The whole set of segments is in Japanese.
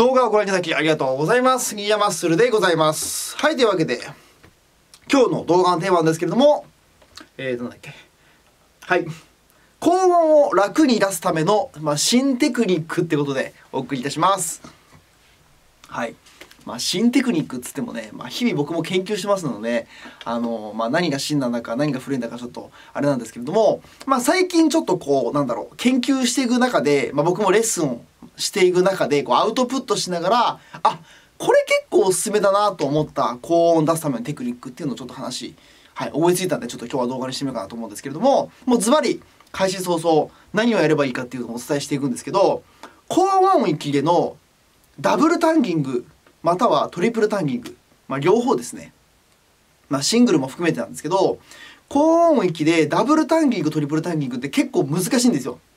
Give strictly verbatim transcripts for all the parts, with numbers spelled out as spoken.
動画をご覧いただきありがとうございます。杉山マッスルでございます。はい、というわけで、今日の動画のテーマなんですけれども、えー、なんだっけ。はい。高音を楽に出すための、まあ、新テクニックってことでお送りいたします。はい。まあ、新テクニックっつってもね、まあ、日々僕も研究してますので、あのまあ、何が新なんだか何が古いんだかちょっとあれなんですけれども、まあ、最近ちょっとこうなんだろう研究していく中で、まあ、僕もレッスンをしていく中でこうアウトプットしながら、あ、これ結構おすすめだなと思った高音を出すためのテクニックっていうのをちょっと話、はい、思いついたんでちょっと今日は動画にしてみようかなと思うんですけれども、もうズバリ開始早々何をやればいいかっていうのをお伝えしていくんですけど、高音域でのダブルタンギングまたはトリプルタンギング、まあ、両方ですね、まあ、シングルも含めてなんですけど、高音域でダブルタンギングトリプルタンギングって結構難しいんですよ。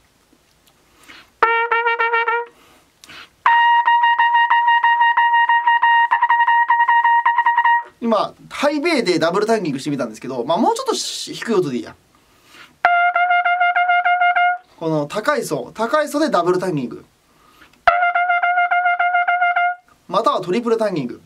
今ハイベイでダブルタンギングしてみたんですけど、まあ、もうちょっと低い音でいいや。この高い層高い層でダブルタンギングまたはトリプルタンギング。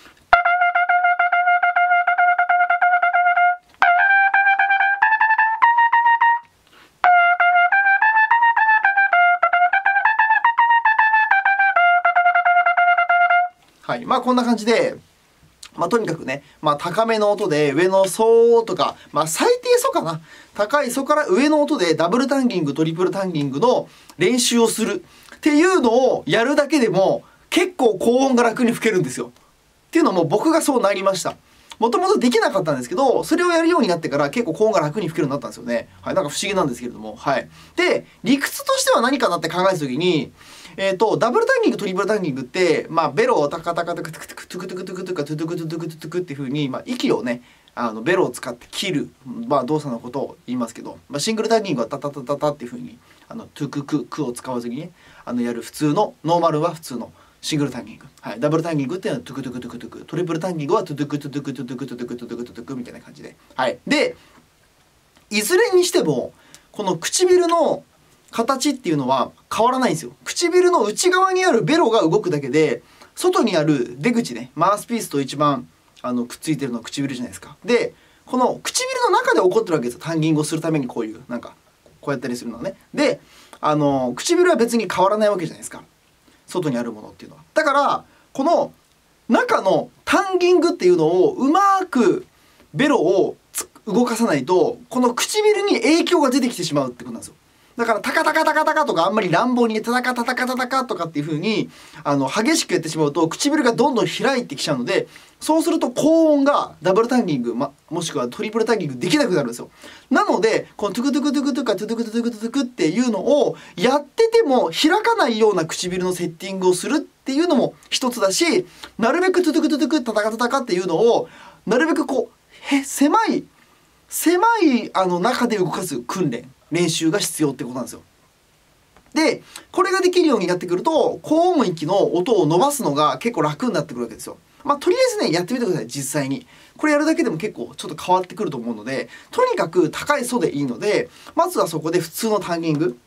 はい、まあこんな感じで、まあ、とにかくね、まあ、高めの音で上のソとか、まあ、最低ソかな、高いソから上の音でダブルタンギングトリプルタンギングの練習をするっていうのをやるだけでも結構高音が楽に吹けるんですよ。っていうのも僕がそうなりました。もともとできなかったんですけど、それをやるようになってから結構高音が楽に吹けるようになったんですよね。はい、なんか不思議なんですけれども。はい。で、理屈としては何かなって考えたときに、えっと、ダブルタンギング、トリプルタンギングって、まあ、ベロをタカタカタクトゥクトゥクトゥクトゥクトゥクトゥクトゥクトゥクトゥクトゥクっていう風に、まあ、息をね、あのベロを使って切る、まあ、動作のことを言いますけど、まあ、シングルタンギングはタタタタタっていう風に、あのトゥクククを使わずにね、あのやる普通の、ノーマルは普通のシングルタンギング。はい。ダブルタンギングっていうのはトゥクトゥクトゥクトゥク。トリプルタンギングはトゥトゥクトゥトゥクトゥトゥクトゥトゥクトゥクトゥクトゥクみたいな感じで。はい。で、いずれにしても、この唇の形っていうのは変わらないんですよ。唇の内側にあるベロが動くだけで、外にある出口ね、マウスピースと一番あのくっついてるのは唇じゃないですか。で、この唇の中で起こってるわけですよ。タンギングをするためにこういう、なんか、こうやったりするのはね。で、あの、唇は別に変わらないわけじゃないですか。外にあるものっていうのは。だから、この中のタンギングっていうのをうまくベロを動かさないと、この唇に影響が出てきてしまうってことなんですよ。だからタカタカタカタカとかあんまり乱暴にタタカタタカタタカとかっていう風にあの激しくやってしまうと唇がどんどん開いてきちゃうので、そうすると高音がダブルタンギング、ま、もしくはトリプルタンギングできなくなるんですよ。なのでこのトゥクトゥクトゥクトゥカトゥトゥクトゥクトゥクっていうのをやってても開かないような唇のセッティングをするっていうのも一つだし、なるべくトゥトゥクトゥトゥクタタカタタカっていうのをなるべくこうへ狭い狭いあの中で動かす訓練練習が必要ってことなんですよ。で、これができるようになってくると高音域の音を伸ばすのが結構楽になってくるわけですよ。まあとりあえずねやってみてください。実際にこれやるだけでも結構ちょっと変わってくると思うので、とにかく高いソでいいので、まずはそこで普通のタンギング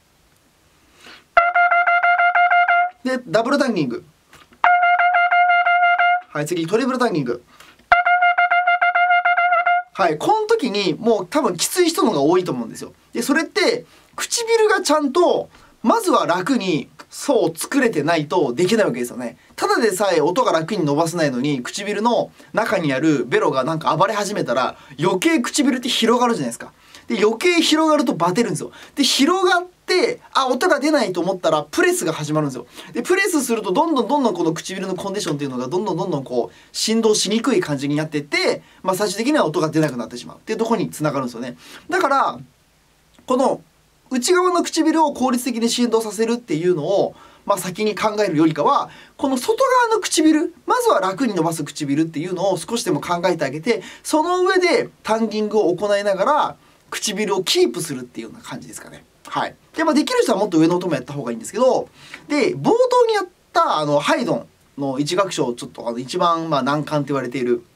でダブルタンギング、はい、次トリプルタンギング、はい、この時にもう多分きつい人の方が多いと思うんですよ。で、それって唇がちゃんとまずは楽に層を作れてないとできないわけですよね。ただでさえ音が楽に伸ばせないのに唇の中にあるベロがなんか暴れ始めたら余計唇って広がるじゃないですか。で、余計広がるとバテるんですよ。で、広がってあ音が出ないと思ったらプレスが始まるんですよ。で、プレスするとどんどんどんどんこの唇のコンディションっていうのがどんどんどんどんこう振動しにくい感じになっていって、まあ、最終的には音が出なくなってしまうっていうところにつながるんですよね。だからこの内側の唇を効率的に振動させるっていうのを、まあ、先に考えるよりかはこの外側の唇、まずは楽に伸ばす唇っていうのを少しでも考えてあげて、その上でタンギングを行いながら唇をキープするっていうような感じですかね。はい。で、まあ、できる人はもっと上の音もやった方がいいんですけど、で、冒頭にやったあのハイドンの一楽章、ちょっとあの一番まあ難関と言われている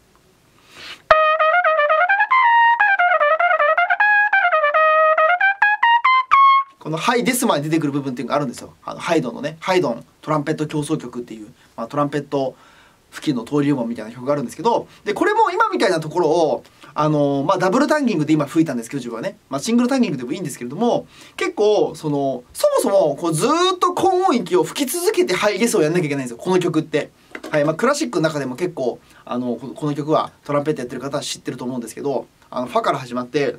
っこのハイデスまで出てくる部分っていうのがあるんですよ。あのハイドンのね、ハイドントランペット協奏曲っていう、まあ、トランペット付近の登竜門みたいな曲があるんですけど、でこれも今みたいなところをあのー、まあ、ダブルタンギングで今吹いたんですけど、自分はね、まあ、シングルタンギングでもいいんですけれども、結構そのそもそもこうずーっと高音域を吹き続けてハイゲスをやんなきゃいけないんですよ、この曲って。はい、まあ、クラシックの中でも結構あのこの曲はトランペットやってる方は知ってると思うんですけど、あのファから始まって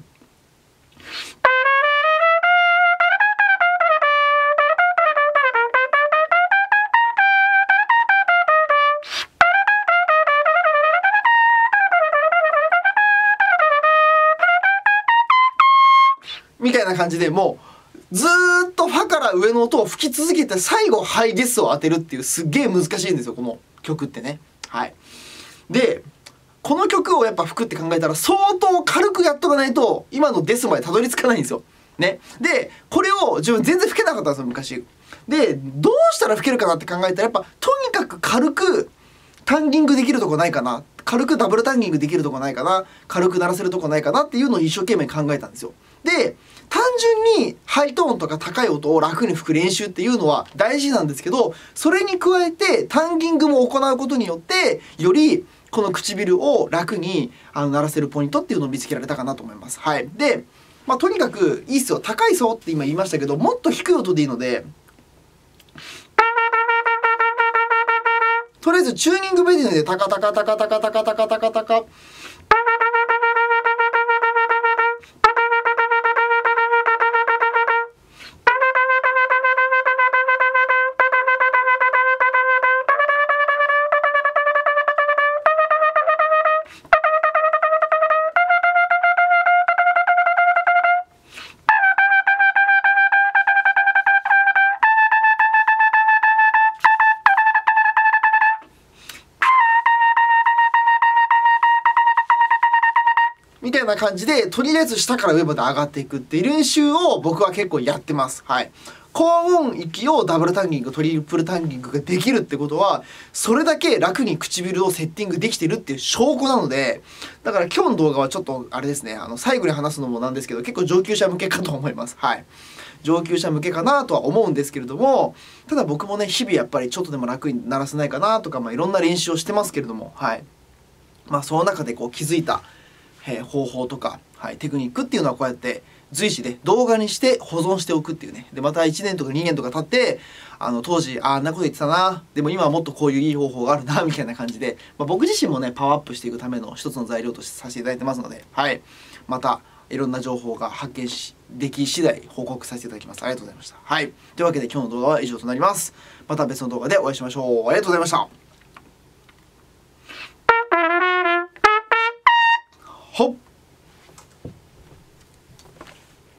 みたいな感じで、もうずーっとファから上の音を吹き続けて最後ハイゲスを当てるっていう、すっげえ難しいんですよ、この曲ってね。はい。でこの曲をやっぱ吹くって考えたら相当軽くやっとかないと今のデスまでたどり着かないんですよ。ね。でこれを自分全然吹けなかったんですよ、昔。でどうしたら吹けるかなって考えたら、やっぱとにかく軽くタンギングできるとこないかな、軽くダブルタンギングできるとこないかな、軽く鳴らせるとこないかなっていうのを一生懸命考えたんですよ。で単純にハイトーンとか高い音を楽に吹く練習っていうのは大事なんですけど、それに加えてタンギングも行うことによってよりこの唇を楽にあの鳴らせるポイントっていうのを見つけられたかなと思います。はい。で、まあ、とにかくいいっすよ。高い層って今言いましたけど、もっと低い音でいいので、とりあえずチューニングベディでタカタカタカタカタカタカタカタカみたいな感じで、とりあえず下から上まで上がっていくっていう練習を僕は結構やってます。はい。高音域をダブルタンギング、トリプルタンギングができるってことは、それだけ楽に唇をセッティングできてるっていう証拠なので、だから今日の動画はちょっとあれですね、あの最後に話すのもなんですけど、結構上級者向けかと思います。はい。上級者向けかなとは思うんですけれども、ただ僕もね、日々やっぱりちょっとでも楽にならせないかなとか、まあいろんな練習をしてますけれども、はい。まあその中でこう気づいた、えー、方法とか、はい、テクニックっていうのはこうやって随時で動画にして保存しておくっていうね。でまたいちねんとかにねんとか経ってあの当時あんなこと言ってたな、でも今はもっとこういういい方法があるなみたいな感じで、まあ、僕自身もねパワーアップしていくための一つの材料としてさせていただいてますので、はい、またいろんな情報が発見しでき次第報告させていただきます。ありがとうございました。はい、というわけで今日の動画は以上となります。また別の動画でお会いしましょう。ありがとうございました。